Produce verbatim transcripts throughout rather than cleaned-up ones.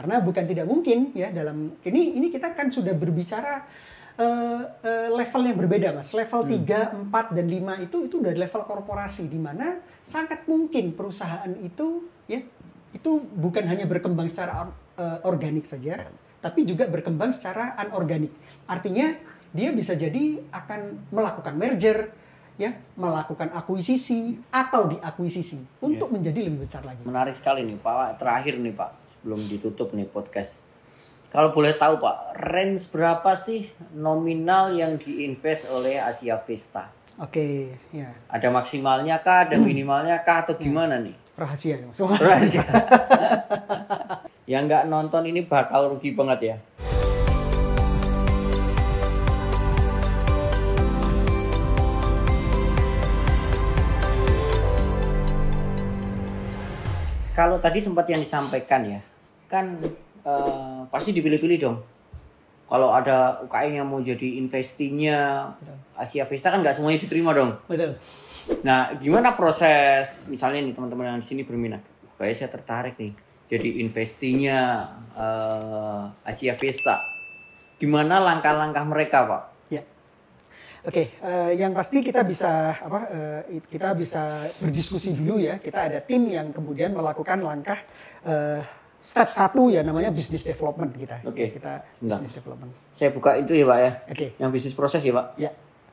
Karena bukan tidak mungkin ya dalam ini ini kita kan sudah berbicara uh, uh, level yang berbeda, Mas. Level hmm. tiga, empat dan lima itu itu dari level korporasi di mana sangat mungkin perusahaan itu ya itu bukan hanya berkembang secara uh, organik saja, tapi juga berkembang secara anorganik. Artinya dia bisa jadi akan melakukan merger, ya, melakukan akuisisi atau diakuisisi untuk yeah. menjadi lebih besar lagi. Menarik sekali nih Pak. Terakhir nih Pak, sebelum ditutup nih podcast. Kalau boleh tahu Pak, range berapa sih nominal yang diinvest oleh Asia Vista? Oke, okay, ya. Ada maksimalnya kah, ada minimalnya kah, atau gimana ya. nih? Rahasia. Rahasia. Yang nggak nonton ini bakal rugi banget ya. Kalau tadi sempat yang disampaikan ya, kan uh, pasti dipilih-pilih dong. Kalau ada U K M yang mau jadi investinya Asia Vista kan nggak semuanya diterima dong. Betul. Nah, gimana proses misalnya nih teman-teman yang di sini berminat, kayak saya tertarik nih jadi investinya uh, Asia Vista. Gimana langkah-langkah mereka, Pak? Ya. Oke, okay, uh, yang pasti kita bisa apa? Uh, kita bisa berdiskusi dulu ya. Kita ada tim yang kemudian melakukan langkah uh, step satu ya namanya business development kita. Oke. Okay. Ya, kita business development. Saya buka itu ya Pak ya. Oke. Okay. Yang bisnis proses ya Pak. Ya.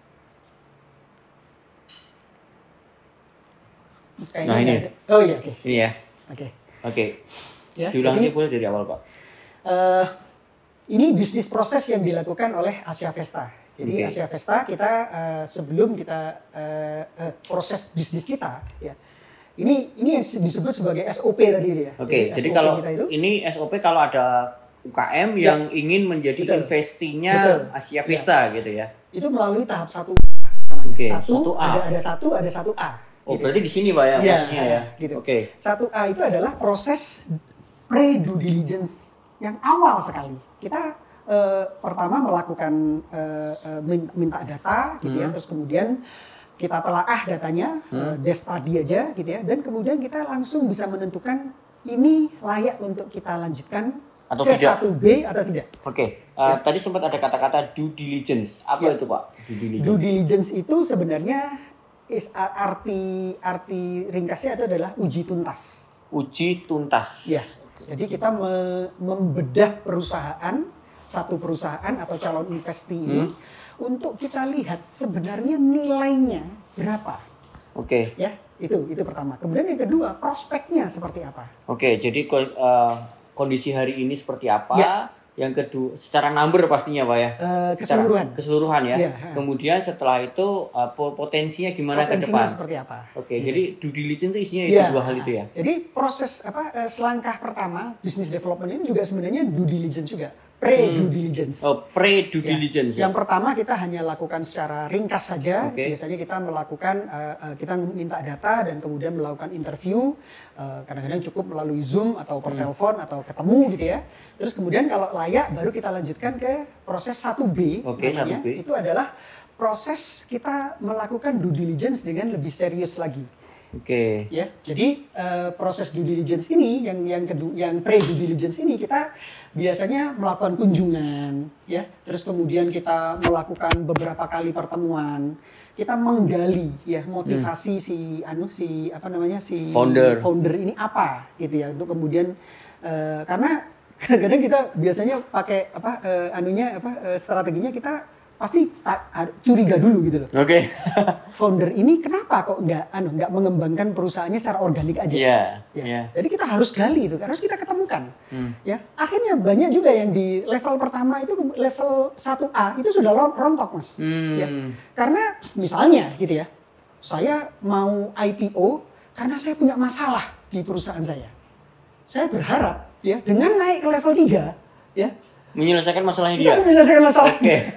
Kayaknya nah ini. Ada. Oh iya. Oke. Okay. Ini ya. Oke. Okay. Oke. Okay. Ya. Diulangi boleh dari awal Pak. Uh, ini bisnis proses yang dilakukan oleh Asia Vesta. Jadi okay. Asia Vesta kita uh, sebelum kita uh, uh, proses bisnis kita ya. Ini ini yang disebut sebagai S O P tadi ya. Oke, okay, jadi, jadi kalau itu, ini S O P kalau ada U K M ya, yang ingin menjadi betul, investinya betul, Asia Vista ya. gitu ya. Itu melalui tahap satu namanya. Okay, satu, satu A. Ada ada satu, ada satu A. Oh, gitu. Berarti di sini Pak ya, ya maksudnya ya. Gitu. Oke. Okay. Satu A itu adalah proses pre due diligence yang awal sekali. Kita Uh, pertama melakukan uh, uh, minta data gitu hmm. ya, terus kemudian kita telaah datanya, hmm. uh, desk study aja gitu ya, dan kemudian kita langsung bisa menentukan ini layak untuk kita lanjutkan atau ke tidak. satu B atau tidak. Oke, okay. uh, ya. Tadi sempat ada kata-kata due diligence, apa ya. itu Pak? Due diligence. Due diligence itu sebenarnya is, arti arti ringkasnya itu adalah uji tuntas. Uji tuntas. Ya, jadi kita me membedah perusahaan satu perusahaan atau calon investi ini hmm. untuk kita lihat sebenarnya nilainya berapa. Oke. Okay. Ya, itu itu pertama. Kemudian yang kedua, prospeknya seperti apa. Oke, okay, jadi uh, kondisi hari ini seperti apa? Ya. Yang kedua, secara number pastinya Pak ya? Uh, keseluruhan. Secara keseluruhan ya. ya. Kemudian setelah itu uh, potensinya gimana potensinya ke depan? Seperti apa? Oke, okay, ya. Jadi due diligence itu isinya ya. itu dua hal itu ya. Jadi proses apa uh, selangkah pertama business development ini juga sebenarnya due diligence juga. Pre-due diligence. Oh, pre-due diligence. Ya. Yang pertama kita hanya lakukan secara ringkas saja. Okay. Biasanya kita melakukan, uh, uh, kita minta data dan kemudian melakukan interview. Uh, kadang-kadang cukup melalui Zoom atau per hmm. telepon atau ketemu gitu ya. Terus kemudian kalau layak baru kita lanjutkan ke proses satu B. Okay, namanya. satu B. Itu adalah proses kita melakukan due diligence dengan lebih serius lagi. Oke. Okay. Ya, jadi uh, proses due diligence ini yang yang kedua, yang pre due diligence ini kita biasanya melakukan kunjungan, ya. Terus kemudian kita melakukan beberapa kali pertemuan. Kita menggali ya motivasi hmm. si anu si apa namanya si founder founder ini apa gitu ya untuk kemudian uh, karena kadang-kadang kita biasanya pakai apa uh, anunya apa uh, strateginya kita pasti curiga dulu gitu loh. Oke. Okay. Founder ini kenapa kok nggak anu nggak mengembangkan perusahaannya secara organik aja? Iya. Ya. Yeah. Jadi kita harus gali itu, harus kita ketemukan. Hmm. Ya. Akhirnya banyak juga yang di level pertama itu level satu A itu sudah rontok Mas. Hmm. Ya. Karena misalnya gitu ya, saya mau I P O karena saya punya masalah di perusahaan saya. Saya berharap ya dengan naik ke level tiga ya. Menyelesaikan masalahnya dia. Iya, menyelesaikan masalah. Oke. Okay.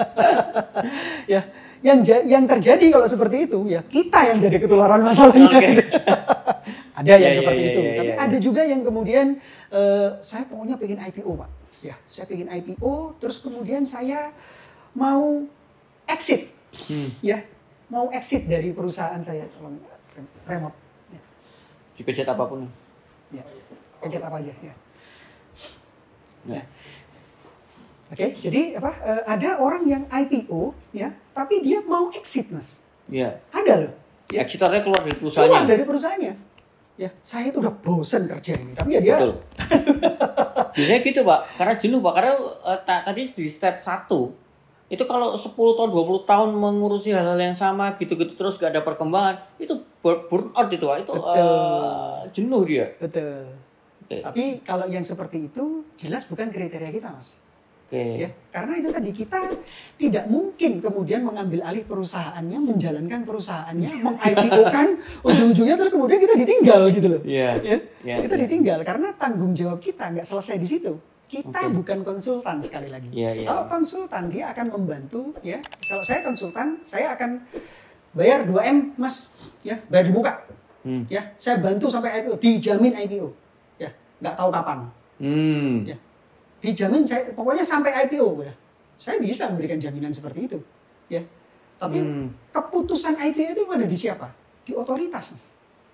Ya, yang yang terjadi kalau seperti itu ya kita yang jadi ketularan masalahnya. Okay. Ada yang yeah, seperti yeah, itu. Yeah, yeah, Tapi yeah. ada juga yang kemudian uh, saya pokoknya pengen I P O, Pak. Ya, saya pengen I P O, terus kemudian saya mau exit. Hmm. Ya, mau exit dari perusahaan saya tolong remote. Ya. Dipencet apapun. Ya. Pencet apa aja ya. Ya. Oke, okay, jadi apa? Uh, ada orang yang I P O ya, tapi dia mau exit, Mas. Iya. Ada loh. Ya. Exit artinya keluar dari perusahaannya. Keluar dari perusahaannya. Ya, saya itu udah bosen kerja ini, tapi ya dia. Betul. Biasanya gitu, Pak. Karena jenuh, Pak. Karena uh, tadi di step satu itu kalau sepuluh tahun, dua puluh tahun mengurusi hal-hal yang sama gitu-gitu terus gak ada perkembangan, itu burn out itu, Pak. Itu uh, jenuh dia. Betul. Okay. Tapi kalau yang seperti itu jelas bukan kriteria kita, Mas. Okay. Ya, karena itu tadi kita tidak mungkin kemudian mengambil alih perusahaannya, menjalankan perusahaannya, meng-I P O-kan ujung-ujungnya terus kemudian kita ditinggal gitu loh. Iya. Yeah. Ya, yeah, kita yeah. ditinggal karena tanggung jawab kita nggak selesai di situ. Kita okay. bukan konsultan sekali lagi. Yeah, yeah. Kalau konsultan dia akan membantu ya. Kalau saya konsultan, saya akan bayar dua M, Mas. Ya, bayar dibuka. Hmm. Ya, saya bantu sampai I P O, dijamin I P O. Ya, nggak tahu kapan. Hmm. Ya. Dijamin saya pokoknya sampai I P O ya. Saya bisa memberikan jaminan seperti itu. Ya. Tapi hmm. keputusan I P O itu ada di siapa? Di otoritas, Mas.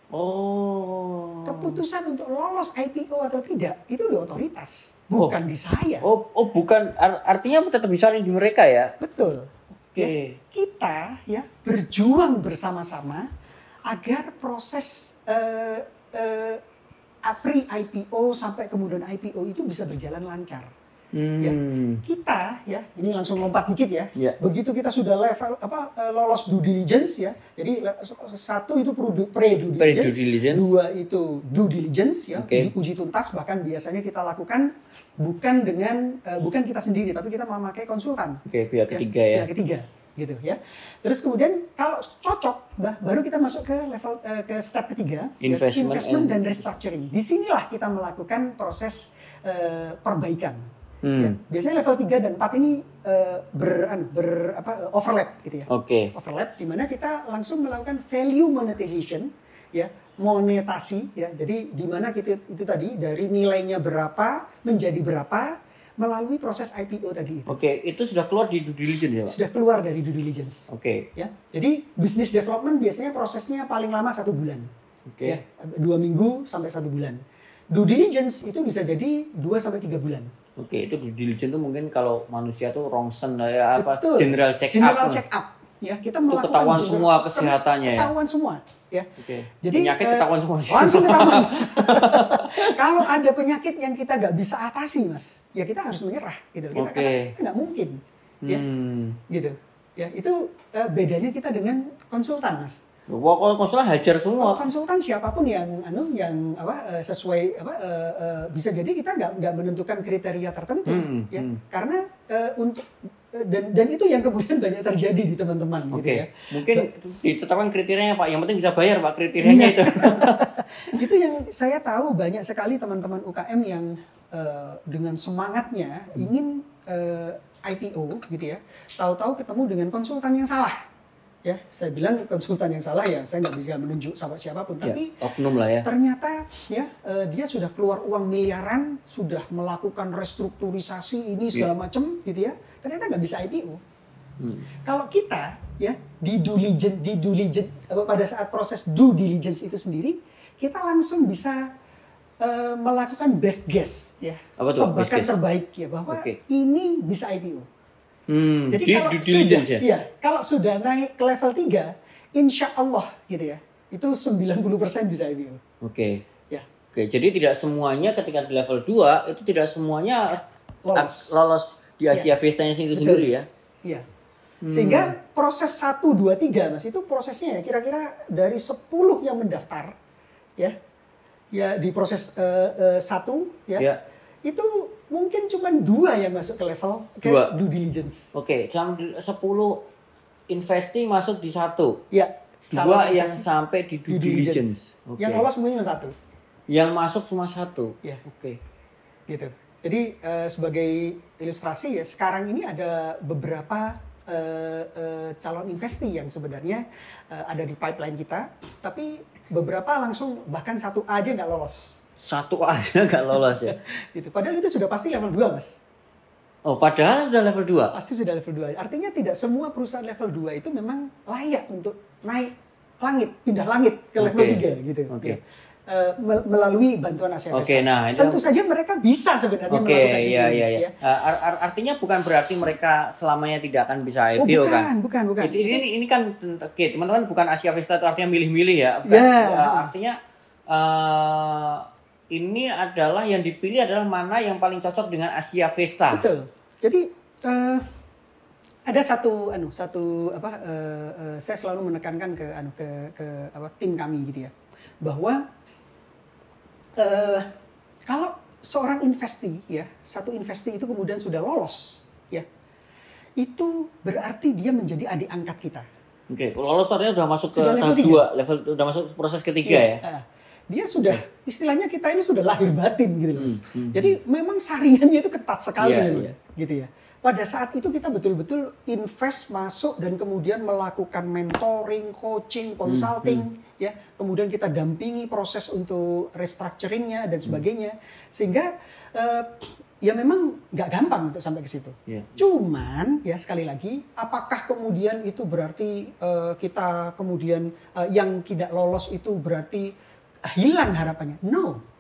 Oh. Keputusan untuk lolos I P O atau tidak itu di otoritas, bukan oh. di saya. Oh, oh bukan artinya tetap bisa di mereka ya? Betul. Oke. Okay. Ya, kita ya berjuang bersama-sama agar proses uh, uh, pre-I P O sampai kemudian I P O itu bisa berjalan lancar. Hmm. Ya, kita ya ini langsung lompat dikit ya. Yeah. Begitu kita sudah level apa lolos due diligence ya. Jadi satu itu pre-due diligence, diligence, dua itu due diligence ya, okay. diuji tuntas, bahkan biasanya kita lakukan bukan dengan uh, bukan kita sendiri tapi kita memakai konsultan. Oke, okay, pihak ketiga ya. Pihak ketiga gitu ya. Terus kemudian kalau cocok, bah, baru kita masuk ke level uh, ke step ketiga, investment, ya, investment dan restructuring. Disinilah kita melakukan proses uh, perbaikan. Hmm. Ya, biasanya level tiga dan empat ini uh, ber, anu, ber apa, overlap gitu ya. Oke. Okay. Overlap di mana kita langsung melakukan value monetization ya, monetasi ya. Jadi di mana kita itu tadi dari nilainya berapa menjadi berapa melalui proses I P O tadi itu. Oke, okay. Itu sudah keluar di due diligence ya, Pak? Sudah keluar dari due diligence. Oke. Okay. Ya. Jadi business development biasanya prosesnya paling lama satu bulan. Oke. Okay. Ya, dua minggu sampai satu bulan. Due diligence itu bisa jadi dua sampai tiga bulan. Oke, itu due diligence itu mungkin kalau manusia tuh rongsen ya apa Betul. general check general up. check up. Ya, kita itu melakukan ketahuan general, semua kesehatannya ya. Ketahuan semua, ya. Oke. Jadi penyakit eh, ketahuan semua. Langsung ketahuan. Kalau ada penyakit yang kita nggak bisa atasi, Mas, ya kita harus menyerah gitu. Kita Oke. kata, kita nggak mungkin. Ya. Hmm. Gitu. Ya, itu uh, bedanya kita dengan konsultan, Mas. Wah, kalau konsultan hajar semua. Kalau konsultan siapapun yang anu yang apa uh, sesuai apa uh, uh, bisa jadi kita nggak nggak menentukan kriteria tertentu hmm, ya hmm. karena uh, untuk uh, dan dan itu yang kemudian banyak terjadi di teman-teman okay. gitu ya. Mungkin ditetapkan kriterianya, Pak. Yang penting bisa bayar, Pak, kriterianya itu. Itu yang saya tahu banyak sekali teman-teman U K M yang uh, dengan semangatnya hmm. ingin uh, I P O gitu ya. Tahu-tahu ketemu dengan konsultan yang salah. Ya, saya bilang konsultan yang salah ya, saya nggak bisa menunjuk sama siapapun. Tapi ya, oknum lah ya. Ternyata ya uh, dia sudah keluar uang miliaran, sudah melakukan restrukturisasi ini segala ya. macam, gitu ya. Ternyata nggak bisa I P O. Hmm. Kalau kita ya di due diligence, di due diligence pada saat proses due diligence itu sendiri, kita langsung bisa uh, melakukan best guess ya, tebakan terbaik ya bahwa okay. ini bisa I P O. Hmm, jadi di kalau due diligence sudah, ya? Iya, kalau sudah naik ke level tiga, insya Allah gitu ya, itu sembilan puluh persen bisa I P O. Oke. Okay. Ya. Oke, okay, jadi tidak semuanya ketika di level dua, itu tidak semuanya lolos, lolos di Asia ya. Vista-nya itu sendiri ya? Iya. Hmm. Sehingga proses satu, dua, tiga, Mas, itu prosesnya ya kira-kira dari sepuluh yang mendaftar, ya, ya di proses uh, uh, satu, ya, ya, itu mungkin cuma dua yang masuk ke level ke dua. Due diligence. Oke, okay. sepuluh investee masuk di satu. Ya. Dua yang sampai di due, due diligence. diligence. Okay. Yang lolos mungkin cuma satu. Yang masuk cuma satu. Ya. Oke. Okay. Gitu. Jadi uh, sebagai ilustrasi ya, sekarang ini ada beberapa uh, uh, calon investee yang sebenarnya uh, ada di pipeline kita, tapi beberapa langsung bahkan satu aja nggak lolos. Satu aja nggak lolos ya? Gitu. Padahal itu sudah pasti level dua, Mas. Oh, padahal sudah level dua? Pasti sudah level dua. Artinya tidak semua perusahaan level dua itu memang layak untuk naik langit, pindah langit ke level okay. tiga gitu. Okay. Ya. uh, melalui bantuan Asia Vesta. Oke, nah itu tentu saja mereka bisa sebenarnya Oke, melakukan iya, ini. iya, iya. Ya. Uh, art- artinya bukan berarti mereka selamanya tidak akan bisa I P O oh, bukan, kan? bukan, bukan. Itu, ini, ini kan, oke teman-teman, bukan Asia Vesta itu artinya milih-milih ya. Bukan, yeah. uh, artinya uh, ini adalah yang dipilih adalah mana yang paling cocok dengan Asia Vesta. Betul. Jadi uh, ada satu anu satu apa uh, uh, saya selalu menekankan ke anu ke ke apa tim kami gitu ya, bahwa uh, kalau seorang investi ya, satu investi itu kemudian sudah lolos ya, itu berarti dia menjadi adik angkat kita. Oke, lolos artinya sudah masuk ke sudah tahap dua, level sudah masuk proses ketiga iya, ya. Dia sudah, istilahnya kita ini sudah lahir batin gitu loh. Hmm, hmm, Jadi memang saringannya itu ketat sekali yeah, memang, yeah. gitu ya. Pada saat itu kita betul-betul invest masuk dan kemudian melakukan mentoring, coaching, consulting, hmm, hmm. ya. Kemudian kita dampingi proses untuk restructuringnya dan sebagainya, sehingga uh, ya memang nggak gampang untuk sampai ke situ. Yeah. Cuman ya sekali lagi, apakah kemudian itu berarti uh, kita kemudian uh, yang tidak lolos itu berarti hilang harapannya? No.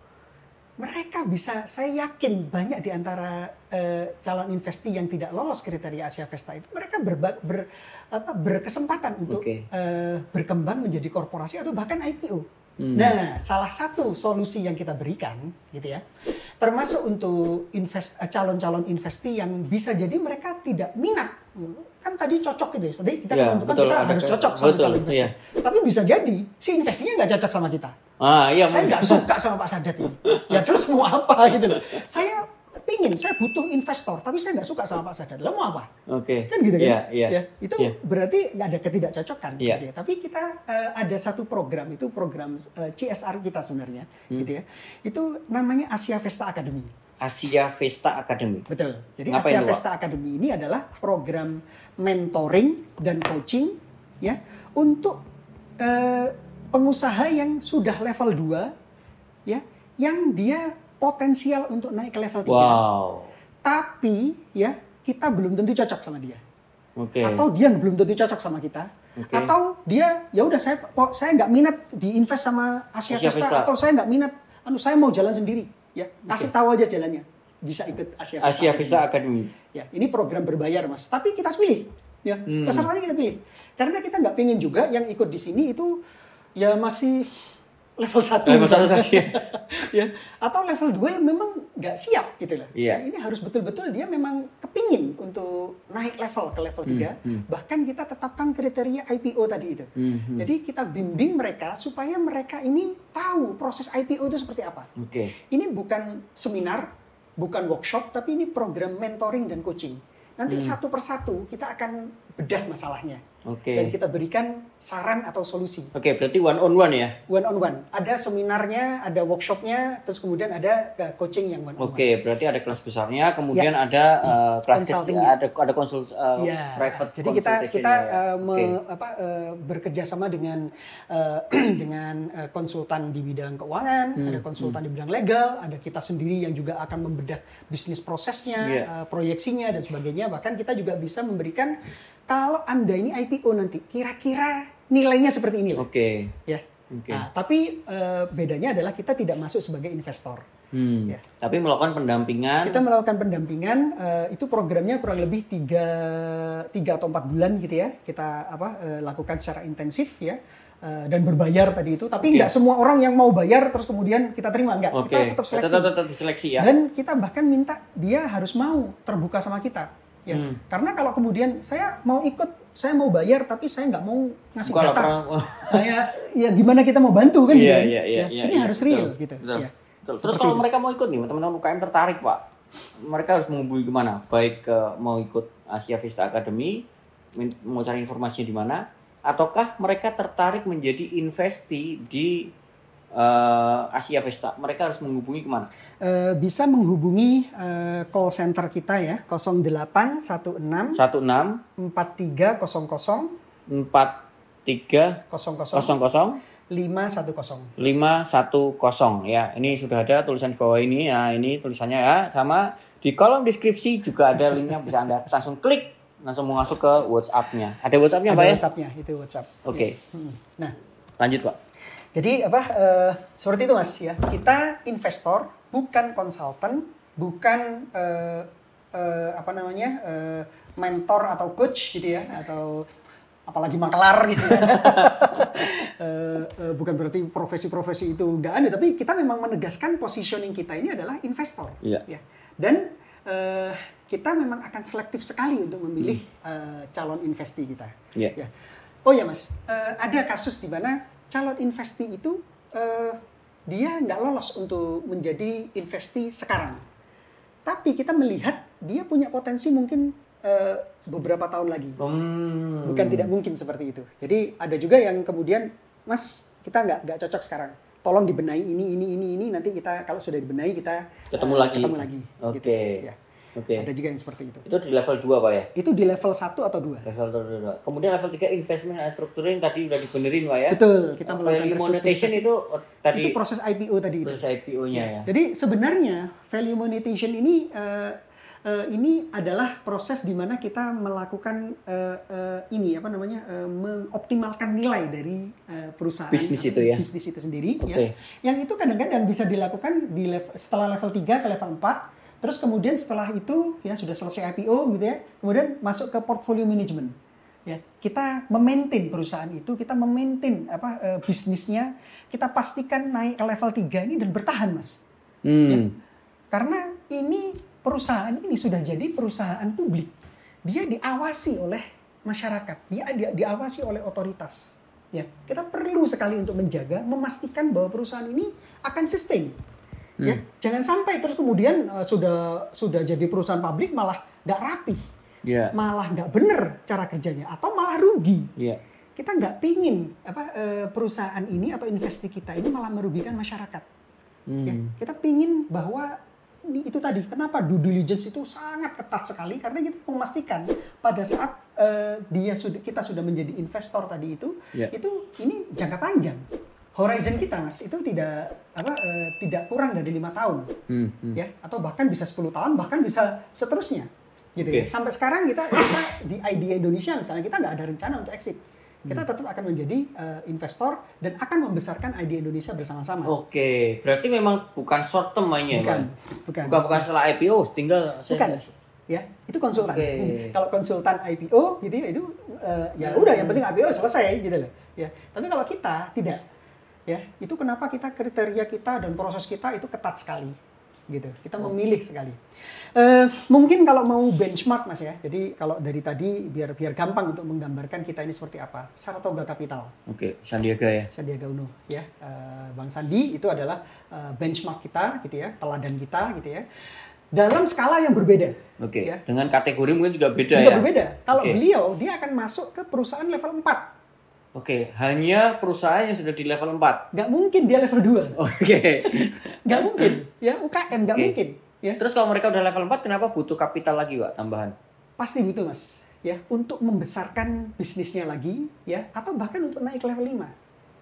Mereka bisa, saya yakin banyak di antara uh, calon investi yang tidak lolos kriteria Asia Vesta itu, mereka berba, ber, apa, berkesempatan untuk okay. uh, berkembang menjadi korporasi atau bahkan I P O. Hmm. Nah, salah satu solusi yang kita berikan, gitu ya, termasuk untuk invest, uh, calon-calon investi yang bisa jadi mereka tidak minat. Kan tadi cocok gitu ya, tadi kita ya, menentukan betul, kita harus cocok sama betul, calon investi. Iya. Tapi bisa jadi si investinya nggak cocok sama kita. Ah, iya, saya nggak suka sama Pak Sadat ini. Ya terus mau apa gitu loh. Saya pingin, saya butuh investor, tapi saya nggak suka sama Pak Sadat. Lo mau apa? Oke. Okay. Kan gitu kan? Yeah, yeah. Ya, itu yeah. berarti nggak ada ketidakcocokan. Yeah. Gitu ya. Tapi kita uh, ada satu program, itu program uh, C S R kita sebenarnya, hmm. gitu ya. Itu namanya Asia Vesta Academy. Asia Vesta Academy. Betul. Jadi Ngapain Asia itu, Vesta Academy ini adalah program mentoring dan coaching ya untuk uh, pengusaha yang sudah level dua ya, yang dia potensial untuk naik ke level tiga. Wow. Tapi ya kita belum tentu cocok sama dia. Okay. Atau dia belum tentu cocok sama kita. Okay. Atau dia ya udah saya saya nggak minat diinvest sama Asia, Asia Vesta, Vesta atau saya nggak minat, anu saya mau jalan sendiri. Ya, kasih okay. tahu aja jalannya. Bisa ikut Asia Vesta, Asia Vesta Academy. Ya, ini program berbayar, Mas. Tapi kita pilih. Ya, hmm. pesertanya kita pilih. Karena kita nggak pengen juga yang ikut di sini itu ya masih level satu. Level satu saja. Ya, atau level dua yang memang nggak siap gitu loh. Yeah. Ya, ini harus betul-betul dia memang kepingin untuk naik level ke level tiga. Hmm. Hmm. Bahkan kita tetapkan kriteria I P O tadi itu. Hmm. Jadi kita bimbing mereka supaya mereka ini tahu proses I P O itu seperti apa. Okay. Ini bukan seminar, bukan workshop, tapi ini program mentoring dan coaching. Nanti hmm. satu persatu kita akan bedah masalahnya. Okay. Dan kita berikan saran atau solusi. Oke, okay, berarti one on one ya? One on one. Ada seminarnya, ada workshopnya, terus kemudian ada coaching yang one on one. Oke, okay, berarti ada kelas besarnya, kemudian ya. ada uh, kelas kecil, ada ada konsul uh, ya. private. Jadi kita kita ya. uh, me, okay. apa, uh, bekerja sama dengan uh, dengan uh, konsultan di bidang keuangan, hmm. ada konsultan hmm. di bidang legal, ada kita sendiri yang juga akan membedah bisnis prosesnya, yeah. uh, proyeksinya dan sebagainya. Bahkan kita juga bisa memberikan kalau Anda ini I P O nanti, kira-kira nilainya seperti ini. Oke. Okay. Ya. Okay. Nah, tapi uh, bedanya adalah kita tidak masuk sebagai investor. Hmm. Ya. Tapi melakukan pendampingan. Kita melakukan pendampingan. Uh, itu programnya kurang lebih tiga, tiga atau empat bulan gitu ya. Kita apa uh, lakukan secara intensif ya. Uh, dan berbayar tadi itu. Tapi nggak okay. semua orang yang mau bayar terus kemudian kita terima. Nggak. Okay. Kita tetap seleksi. Tetap, tetap diseleksi ya. Dan kita bahkan minta dia harus mau terbuka sama kita. Ya, hmm. karena kalau kemudian saya mau ikut, saya mau bayar, tapi saya nggak mau ngasih Bukan data, kayak ya gimana kita mau bantu kan? Iya, gitu, iya, iya, ya, iya, ini iya, harus betul, real gitu. Betul, ya. betul. Terus kalau itu. mereka mau ikut nih, teman-teman U K M tertarik Pak, mereka harus menghubungi kemana? Baik ke mau ikut Asia Vesta Academy, mau cari informasinya di mana, ataukah mereka tertarik menjadi investi di Uh, Asia Vesta, mereka harus menghubungi kemana? Uh, bisa menghubungi uh, call center kita ya, nol delapan satu enam satu enam empat tiga nol nol empat tiga nol nol nol lima satu nol lima satu nol ya. Ini sudah ada tulisan di bawah ini ya, ini tulisannya ya, sama di kolom deskripsi juga ada linknya, bisa Anda langsung klik, langsung mau masuk ke WhatsApp-nya. Ada WhatsApp-nya Pak ya? WhatsApp-nya, itu WhatsApp. Oke. Okay. Ya. Hmm. Nah, lanjut Pak. Jadi apa uh, seperti itu Mas ya. Kita investor, bukan konsultan, bukan uh, uh, apa namanya uh, mentor atau coach gitu ya, atau apalagi makelar gitu ya. uh, uh, bukan berarti profesi-profesi itu nggak ada, tapi kita memang menegaskan positioning kita ini adalah investor. Yeah. Ya. Dan uh, kita memang akan selektif sekali untuk memilih hmm. uh, calon investi kita. Yeah. Ya. Oh ya Mas, uh, ada kasus di mana calon investi itu uh, dia nggak lolos untuk menjadi investi sekarang. Tapi kita melihat dia punya potensi mungkin uh, beberapa tahun lagi. Hmm. Bukan tidak mungkin seperti itu. Jadi ada juga yang kemudian, Mas kita nggak nggak cocok sekarang. Tolong dibenahi ini, ini, ini, ini. Nanti kita kalau sudah dibenahi kita ketemu uh, lagi. Ketemu lagi. Oke. Gitu. Ya. Oke. Ada juga yang seperti itu. Itu di level dua Pak ya? Itu di level satu atau dua. Level dua. Kemudian level tiga investment and structuring tadi udah dibenerin Pak ya? Betul, kita oh, melakukan value monetization itu oh, tadi itu proses I P O tadi proses itu. I P O-nya ya. ya. Jadi sebenarnya value monetization ini uh, uh, ini adalah proses di mana kita melakukan uh, uh, ini apa namanya uh, mengoptimalkan nilai dari uh, perusahaan bisnis itu ya. Bisnis itu sendiri okay. ya. Yang itu kadang-kadang bisa dilakukan di level, setelah level tiga ke level empat. Terus kemudian setelah itu ya sudah selesai I P O gitu ya, kemudian masuk ke portfolio management. Ya, kita memaintain perusahaan itu, kita memaintain apa uh, bisnisnya, kita pastikan naik ke level tiga ini dan bertahan, Mas. Hmm. Ya, karena ini perusahaan ini sudah jadi perusahaan publik. Dia diawasi oleh masyarakat, dia, dia diawasi oleh otoritas. Ya, kita perlu sekali untuk menjaga, memastikan bahwa perusahaan ini akan sustain. Hmm. Ya, jangan sampai terus kemudian uh, sudah sudah jadi perusahaan publik malah nggak rapi, yeah. malah nggak bener cara kerjanya atau malah rugi. Yeah. Kita nggak pingin apa uh, perusahaan ini atau investasi kita ini malah merugikan masyarakat. Hmm. Ya, kita pingin bahwa ini, itu tadi kenapa due diligence itu sangat ketat sekali karena kita memastikan pada saat uh, dia sudah kita sudah menjadi investor tadi itu yeah. itu ini jangka panjang. Horizon kita Mas itu tidak apa uh, tidak kurang dari lima tahun hmm, hmm. ya atau bahkan bisa sepuluh tahun bahkan bisa seterusnya gitu okay. ya. Sampai sekarang kita, kita di I D A Indonesia misalnya kita nggak ada rencana untuk exit. Kita tetap akan menjadi uh, investor dan akan membesarkan I D A Indonesia bersama-sama. Oke, okay. Berarti memang bukan short term mainnya bukan, kan? Bukan. Bukan bukan setelah I P O tinggal bukan. Saya... Ya, itu konsultan. Okay. Hmm. Kalau konsultan I P O gitu ya itu uh, ya udah yang penting I P O selesai gitu loh. Ya. Tapi kalau kita tidak ya, itu kenapa kita kriteria kita dan proses kita itu ketat sekali, gitu. Kita oh. memilih sekali. Uh, mungkin kalau mau benchmark Mas ya, jadi kalau dari tadi biar biar gampang untuk menggambarkan kita ini seperti apa. Saratoga Capital. Oke, okay. Sandiaga ya. Sandiaga Uno, ya. Uh, Bang Sandi itu adalah uh, benchmark kita, gitu ya, teladan kita, gitu ya. Dalam skala yang berbeda. Oke. Okay. Ya. Dengan kategori mungkin juga beda juga ya. berbeda. Kalau okay. beliau dia akan masuk ke perusahaan level empat. Oke, hanya perusahaan yang sudah di level empat? Nggak mungkin dia level dua. Oke. Okay. Nggak mungkin. Ya, U K M nggak okay. mungkin. Ya. Terus kalau mereka udah level empat, kenapa butuh kapital lagi, Pak, tambahan? Pasti butuh, Mas. Ya, untuk membesarkan bisnisnya lagi, ya, atau bahkan untuk naik ke level lima.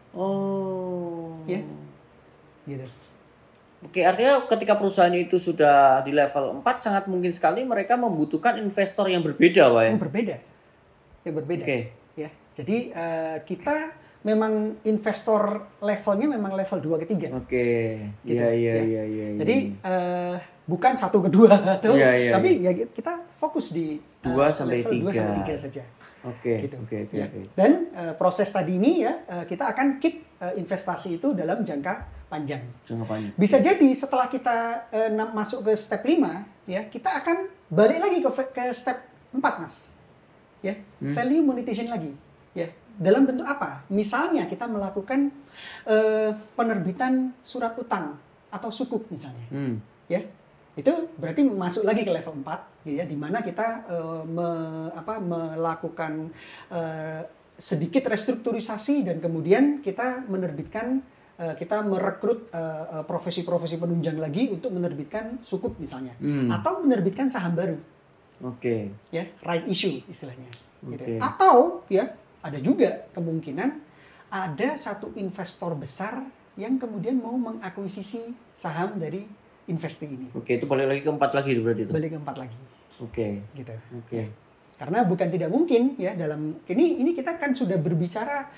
Oh. Ya. Gitu. Oke, artinya ketika perusahaan itu sudah di level empat, sangat mungkin sekali mereka membutuhkan investor yang berbeda, Pak, ya? Yang berbeda. Yang berbeda. Oke. Okay. Ya. Jadi uh, kita memang investor levelnya memang level dua ke tiga. Oke. Okay. Gitu, iya, iya, iya, iya. Jadi uh, bukan satu ke dua tuh, ya, ya, tapi ya. ya kita fokus di dua uh, sampai level tiga. dua sampai tiga saja. Oke. Gitu. Oke, oke, ya. oke. Dan uh, proses tadi ini ya uh, kita akan keep uh, investasi itu dalam jangka panjang. Jangka panjang. Bisa jadi setelah kita uh, masuk ke step lima ya, kita akan balik lagi ke ke step empat, Mas. Ya, hmm. value monetization lagi. Ya, dalam bentuk apa? Misalnya kita melakukan uh, penerbitan surat utang atau sukuk misalnya. Hmm. Ya. Itu berarti masuk lagi ke level empat ya, di mana kita uh, me, apa, melakukan uh, sedikit restrukturisasi dan kemudian kita menerbitkan uh, kita merekrut uh, uh, profesi-profesi penunjang lagi untuk menerbitkan sukuk misalnya, hmm. atau menerbitkan saham baru. Oke. Okay. Ya, right issue istilahnya. Okay. Gitu. Atau ya ada juga kemungkinan ada satu investor besar yang kemudian mau mengakuisisi saham dari investi ini. Oke, itu balik lagi ke empat lagi berarti itu. Balik ke empat lagi. Oke. Gitu. Oke. Ya. Karena bukan tidak mungkin ya dalam ini ini kita kan sudah berbicara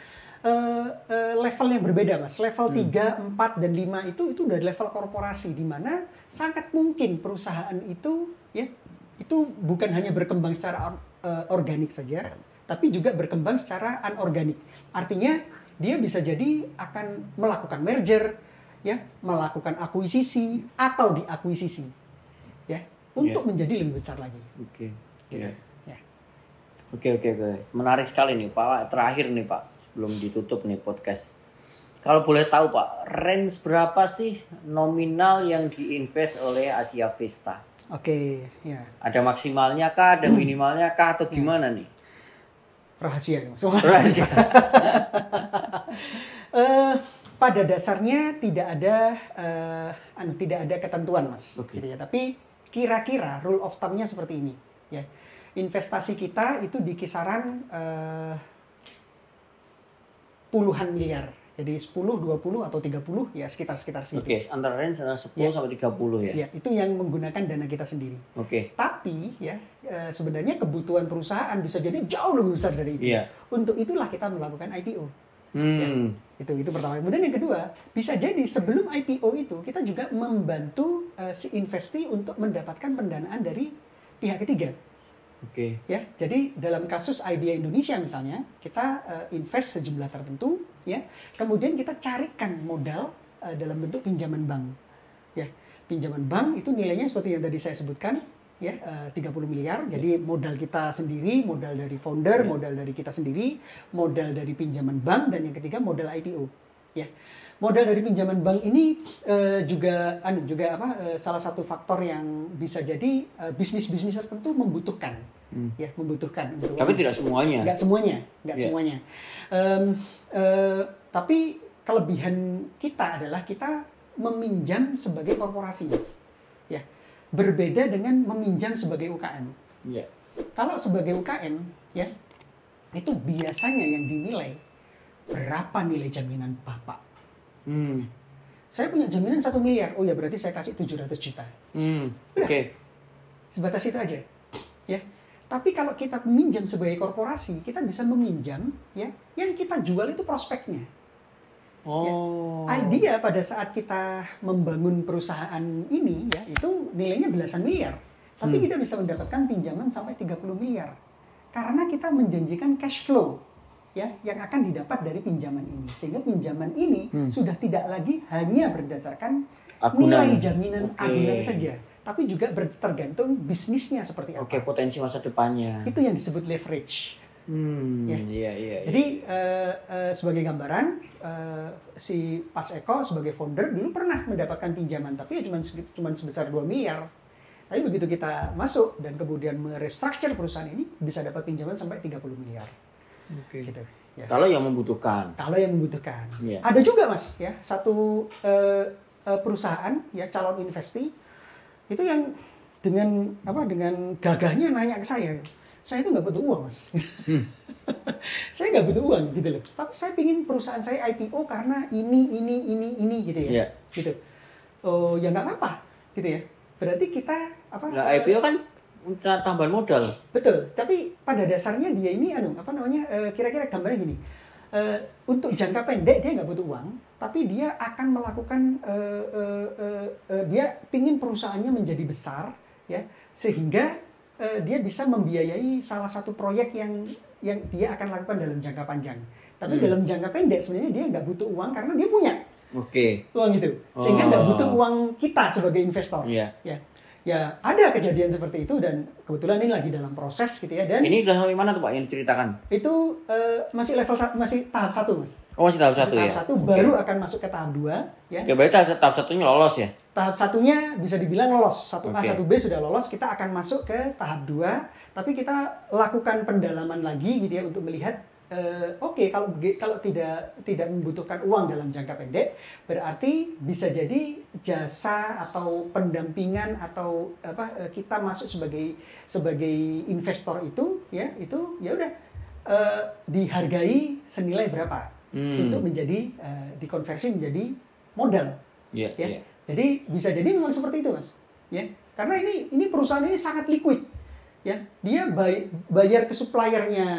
uh, uh, level yang berbeda, Mas. Level Hmm. tiga, empat, dan lima itu itu udah level korporasi, di mana sangat mungkin perusahaan itu ya itu bukan hanya berkembang secara uh, organik saja, tapi juga berkembang secara anorganik. Artinya dia bisa jadi akan melakukan merger, ya, melakukan akuisisi atau diakuisisi, ya, untuk Yeah. menjadi lebih besar lagi. Oke. Gitu. Iya. Ya. Oke oke oke. Menarik sekali nih Pak. Terakhir nih Pak, sebelum ditutup nih podcast. Kalau boleh tahu Pak, range berapa sih nominal yang diinvest oleh Asia Vista? Oke, ya. Ada maksimalnya kah, ada minimalnya kah, atau gimana nih? Rahasia. Ya. Rahasia. Eh, pada dasarnya tidak ada eh, anu tidak ada ketentuan, Mas. Oke. Gitu ya. Tapi kira-kira rule of thumb-nya seperti ini, ya. Investasi kita itu di kisaran eh, puluhan miliar. Jadi sepuluh, dua puluh atau tiga puluh, ya sekitar-sekitar segitu. Oke, antara range antara sepuluh Ya. sampai tiga puluh ya. Ya, itu yang menggunakan dana kita sendiri. Oke. Tapi ya eh, sebenarnya kebutuhan perusahaan bisa jadi jauh lebih besar dari itu. Iya. Untuk itulah kita melakukan I P O. Hmm. Itu itu pertama. Kemudian yang kedua, bisa jadi sebelum I P O itu kita juga membantu uh, si investi untuk mendapatkan pendanaan dari pihak ketiga. Oke. Ya, jadi dalam kasus Idea Indonesia misalnya, kita uh, invest sejumlah tertentu, ya. Kemudian kita carikan modal uh, dalam bentuk pinjaman bank. Ya, pinjaman bank itu nilainya seperti yang tadi saya sebutkan, ya, uh, tiga puluh miliar. Jadi modal kita sendiri, modal dari founder, Ya. modal dari kita sendiri, modal dari pinjaman bank, dan yang ketiga modal I P O. Ya. Modal dari pinjaman bank ini uh, juga anu juga apa uh, salah satu faktor yang bisa jadi uh, bisnis-bisnis tertentu membutuhkan, Hmm. ya, membutuhkan untuk. Tapi tidak semuanya. Nggak semuanya, nggak Ya. semuanya. Um, uh, tapi kelebihan kita adalah kita meminjam sebagai korporasi, Mas. Ya, berbeda dengan meminjam sebagai U K M. Iya. Kalau sebagai U K M, ya, itu biasanya yang dinilai berapa nilai jaminan Bapak. Hmm. Saya punya jaminan satu miliar, oh ya berarti saya kasih tujuh ratus juta. Hmm. Oke. Sebatas itu aja, ya. Tapi kalau kita meminjam sebagai korporasi, kita bisa meminjam, ya, yang kita jual itu prospeknya. Oh. Idea pada saat kita membangun perusahaan ini, ya, itu nilainya belasan miliar. Tapi Hmm. kita bisa mendapatkan pinjaman sampai tiga puluh miliar. Karena kita menjanjikan cash flow, ya, yang akan didapat dari pinjaman ini. Sehingga pinjaman ini Hmm. sudah tidak lagi hanya berdasarkan Agunan. nilai jaminan Oke. agunan saja, tapi juga ber- tergantung bisnisnya seperti apa. Oke, potensi masa depannya. Itu yang disebut leverage. Hmm. Ya. Iya, iya. iya. Jadi eh, eh, sebagai gambaran, eh, si Pas Eko sebagai founder dulu pernah mendapatkan pinjaman, tapi ya cuma cuma sebesar dua miliar. Tapi begitu kita masuk dan kemudian merestructure perusahaan ini, bisa dapat pinjaman sampai tiga puluh miliar. Oke. Gitu. Ya. Kalau yang membutuhkan. Kalau yang membutuhkan. Iya. Ada juga, Mas, ya, satu eh, eh, perusahaan, ya, calon investi itu yang dengan apa dengan gagahnya nanya ke saya, saya itu nggak butuh uang, Mas. Hmm. Saya nggak butuh uang gitu loh. Tapi saya pingin perusahaan saya I P O karena ini, ini, ini, ini gitu ya. Iya. Gitu. Oh, ya nggak apa-apa, gitu ya. Berarti kita apa? Nah, eh, I P O kan tambahan modal. Betul. Tapi pada dasarnya dia ini anu apa namanya? eh, kira-kira gambarnya gini. Eh, untuk jangka pendek dia nggak butuh uang, tapi dia akan melakukan eh, eh, eh, eh, dia pingin perusahaannya menjadi besar, ya, sehingga eh, dia bisa membiayai salah satu proyek yang yang dia akan lakukan dalam jangka panjang. Tapi Hmm. dalam jangka pendek sebenarnya dia nggak butuh uang karena dia punya Oke. uang itu, sehingga nggak Oh. butuh uang kita sebagai investor. Iya. Ya, ya ada kejadian seperti itu dan kebetulan ini lagi dalam proses gitu ya, dan Ini udah sampai mana tuh Pak yang diceritakan? itu eh, masih level sa- masih tahap satu, Mas. Oh, masih tahap Masih satu tahap ya? satu, Oke. baru akan masuk ke tahap dua, ya. Oke, berarti tahap, tahap satunya lolos ya? Tahap satunya bisa dibilang lolos, satu A, Oke. satu B sudah lolos, kita akan masuk ke tahap dua, tapi kita lakukan pendalaman lagi gitu ya untuk melihat eh, oke kalau begi- kalau tidak tidak membutuhkan uang dalam jangka pendek, berarti bisa jadi jasa atau pendampingan atau apa eh, kita masuk sebagai sebagai investor itu, ya, itu ya udah eh, dihargai senilai berapa Hmm. untuk menjadi eh, dikonversi menjadi modal. Iya, Ya. iya. Jadi bisa jadi memang seperti itu, Mas. Ya. Karena ini ini perusahaan ini sangat liquid. Ya. Dia bay- bayar ke suppliernya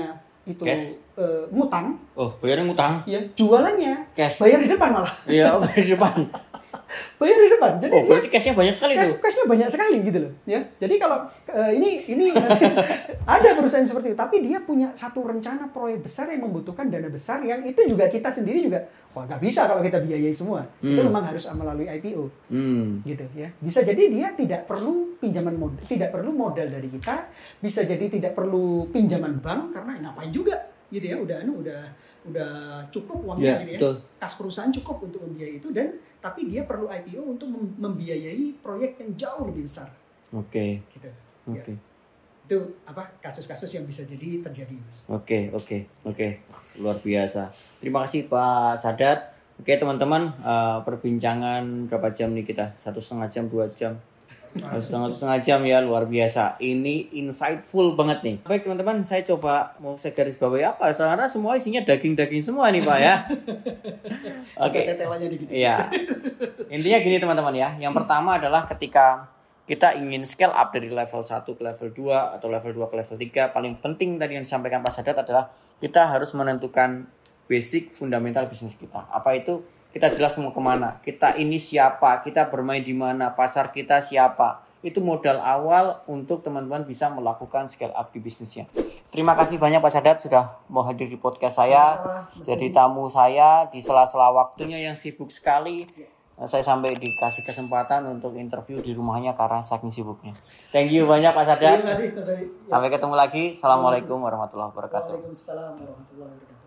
itu Cash? uh, ngutang, Oh, bayarnya ngutang? ya jualannya Cash. bayar di depan malah. Iya, bayar di depan. Bayar di depan. Jadi oh, berarti cashnya banyak sekali cash, tuh. cashnya banyak sekali gitu loh, ya. Jadi kalau uh, ini ini ada perusahaan seperti itu, tapi dia punya satu rencana proyek besar yang membutuhkan dana besar, yang itu juga kita sendiri juga, wah nggak bisa kalau kita biayai semua. Hmm. Itu memang harus melalui I P O, hmm. gitu ya. Bisa jadi dia tidak perlu pinjaman modal, tidak perlu modal dari kita, bisa jadi tidak perlu pinjaman bank karena ngapain juga, gitu ya. Udah anu udah udah cukup uangnya, yeah, gitu ya. Betul. Kas perusahaan cukup untuk membiayai itu, dan tapi dia perlu I P O untuk membiayai proyek yang jauh lebih besar. Oke. Okay. Gitu. Oke. Okay. Ya. Itu apa kasus-kasus yang bisa jadi terjadi, Mas. Oke, okay, oke, okay, oke. Okay. Luar biasa. Terima kasih Pak Sadat. Oke, teman-teman, uh, perbincangan berapa jam nih kita? Satu setengah jam, dua jam. Setengah setengah jam ya, luar biasa. Ini insightful banget nih. Baik teman-teman, saya coba mau saya garis bawahi apa? Karena semua isinya daging-daging semua nih Pak ya. Oke. Okay. Iya. Intinya gini teman-teman ya. Yang pertama adalah ketika kita ingin scale up dari level satu ke level dua atau level dua ke level tiga, paling penting tadi yang disampaikan Pak Sadat adalah kita harus menentukan basic fundamental bisnis kita. Apa itu? Kita jelas mau kemana, kita ini siapa, kita bermain di mana, pasar kita siapa. Itu modal awal untuk teman-teman bisa melakukan scale up di bisnisnya. Terima kasih banyak Pak Sadat sudah mau hadir di podcast saya. Sama-sama, jadi tamu saya di sela-sela waktunya yang sibuk sekali. Ya. Saya sampai dikasih kesempatan untuk interview di rumahnya karena saking sibuknya. Thank you banyak Pak Sadat. Terima kasih, Mas Dodi. Sampai ketemu lagi. Assalamualaikum warahmatullahi wabarakatuh. Waalaikumsalam warahmatullahi wabarakatuh.